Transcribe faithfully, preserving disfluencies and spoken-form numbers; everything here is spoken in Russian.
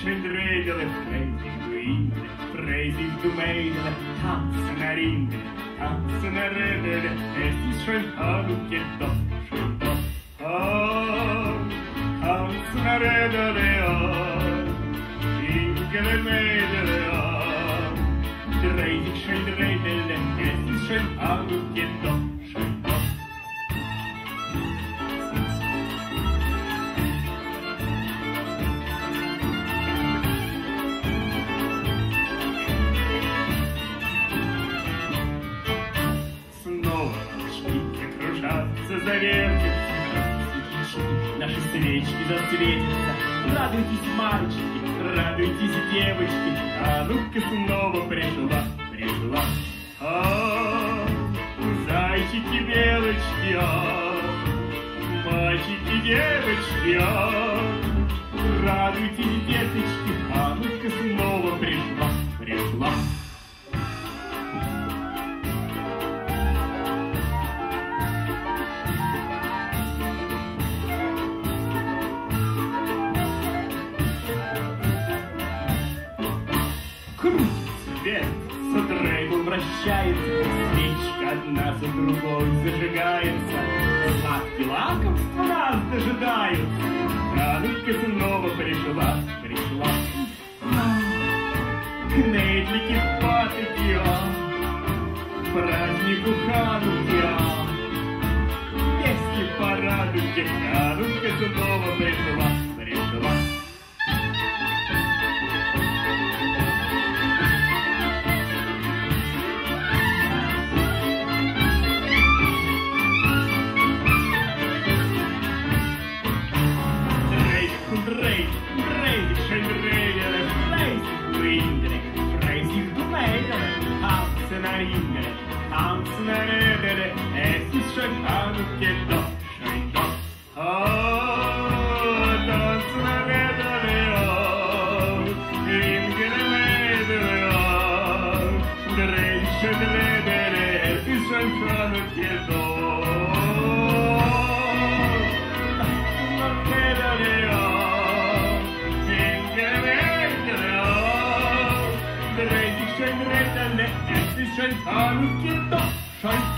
schön Rädele, Freisig du Indre, Freisig du Mädele, tanzen er Indre, tanzen er Rädele, es ist schön Hanukkah doch, schön doch. Ah, tanzen er Rädele, ah, Indre Mädele, ah, Freisig schön Rädele, es ist schön Hanukkah doch, schön doch. Завертятся, наши свечки засветятся. Радуйтесь, мальчики, радуйтесь, девочки, а ну-ка снова пришла, пришла. А, зайчики, белочки, а, мальчики, девочки, а, радуйтесь, деточки, а ну-ка снова пришла, пришла. Крутится, дрейбл вращается, свечка одна за другой зажигается, сладкие лакомства нас дожидаются. Ханука снова пришла, пришла. Кнедлики в патоке, празднику Хануки, песни порадуйте, Ханука снова пришла, пришла. Дрейк, Дрейк, schön Rädele, Freisig du Indre, Freisig du Mädele, tanzen er Indre, tanzen er Rädele, es ist schön Hanukkah doch, schön doch. Ah, tanzen er Rädele, ah, Indre Mädele, ah, Дрейк, schön Rädele, es ist schön Hanukkah doch. Tanzen er Rädele, ah, schön Rädele, es ist schön Hanukkah doch, schön